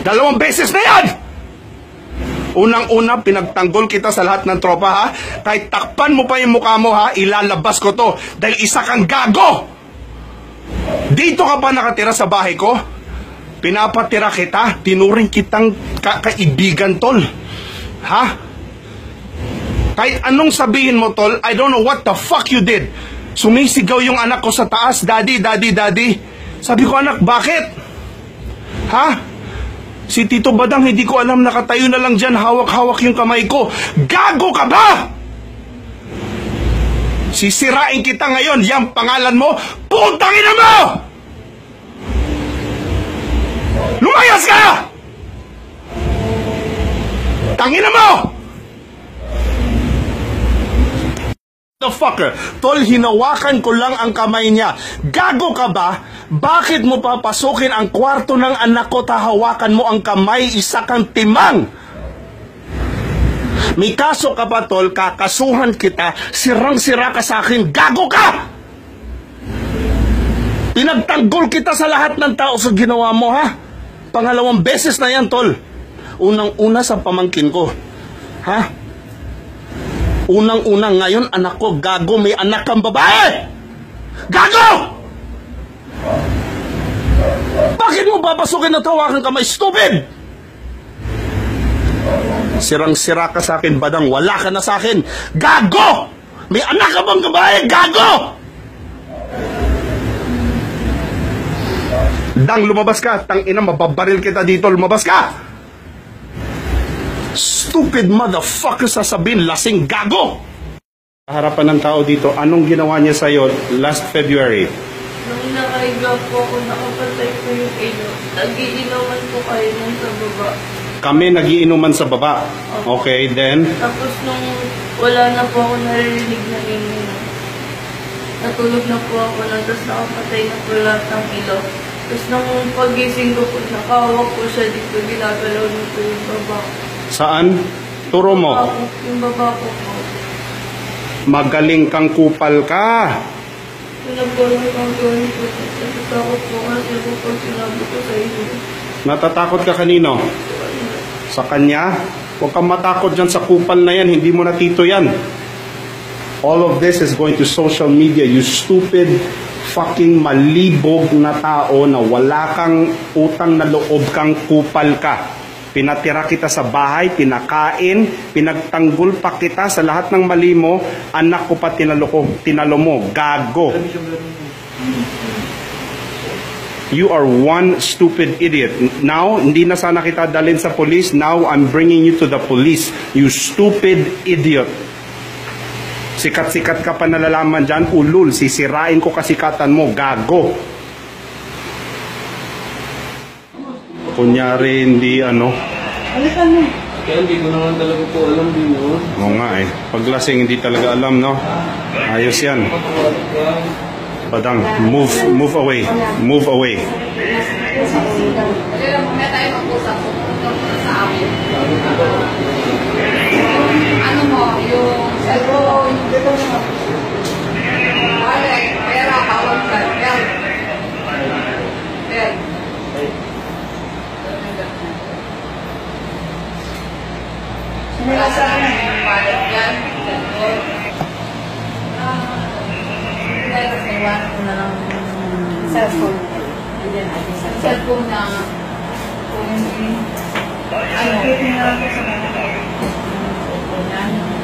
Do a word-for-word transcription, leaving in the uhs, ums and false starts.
Dalawang beses na yan! Unang-una, pinagtanggol kita sa lahat ng tropa, ha? Kahit takpan mo pa yung mukha mo, ha? Ilalabas ko to. Dahil isa kang gago! Dito ka pa nakatira sa bahay ko? Pinapatira kita. Tinuring kitang ka kaibigan, tol. Ha? Kahit anong sabihin mo, tol, I don't know what the fuck you did. Sumisigaw yung anak ko sa taas, daddy, daddy, daddy. Sabi ko, anak, bakit? Ha? Si Tito Badang, hindi ko alam, nakatayo na lang dyan, hawak-hawak yung kamay ko. Gago ka ba? Sisirain kita ngayon, yung pangalan mo, putang ina mo! Lumayas ka! Tangina mo! The fucker, tol, hinawakan ko lang ang kamay niya. Gago ka ba? Bakit mo papasukin ang kwarto ng anak ko, tahawakan mo ang kamay, isa kang timang? May kaso ka pa, tol, kakasuhan kita, sirang-sira ka sa akin, gago ka! Pinagtanggol kita sa lahat ng tao sa ginawa mo, ha? Pangalawang beses na yan, tol. Unang-una sa pamangkin ko, ha? Unang-unang ngayon, anak ko, gago, may anak kang babae! Gago! Bakit mo papasukin na tawakan ka, may stupid? Sirang-sira ka sa akin, Badang, wala ka na sa akin. Gago! May anak ka bang babae? Gago! Dang, lumabas ka. Tangina, mababaril kita dito, lumabas ka! Stupid motherfucker, sasabihin, lasing gago! Harapan ng tao dito, anong ginawa niya sa'yo last February? Nung nakahiga po ako, nakapatay ko yung ilo. Nag-iinuman po kayo nung sa baba. Kami nagiinuman sa baba. Okay, then? Tapos nung wala na po ako naririnig na ininom, natulog na po ako na, tapos nakapatay na po lahat ng ilo. Tapos nung pagising ko po, nakahawak po siya dito, ginagalaw niyo po yung baba. Saan? Turo mo. Yung baba ko po. Magaling kang kupal ka. Pinagulong kang gawin po. Natatakot po kasi po pag sinabi ko sa inyo. Natatakot ka kanino? Sa kanya? Huwag kang matakot dyan sa kupal na yan. Hindi mo natito yan. All of this is going to social media. You stupid, fucking malibog na tao na wala kang utang na loob, kang kupal ka. Pinatira kita sa bahay, pinakain, pinagtanggol pa kita sa lahat ng mali mo, anak ko pa tinalo ko, tinalo mo, gago. You are one stupid idiot. Now, hindi na sana kita dalhin sa police. Now, I'm bringing you to the police. You stupid idiot. Sikat-sikat ka pa nalalaman dyan, ulul, sisirain ko kasikatan mo, gago. Kunyari, hindi ano. Alikan mo. Kaya hindi ko naman talaga po alam din yun. Oo nga eh. Paglasing, hindi talaga alam, no? Ayos yan. Badang, move, move away. Move away. Mamaya tayo mag-usap sa amin. Ano mo, yung cellphone. Alright, pera, tawag ka. Bel. Bel. Wala sa akin yung wallet yan. Dahil kasi iwanan ko na lang cellphone. Cellphone na kung ano.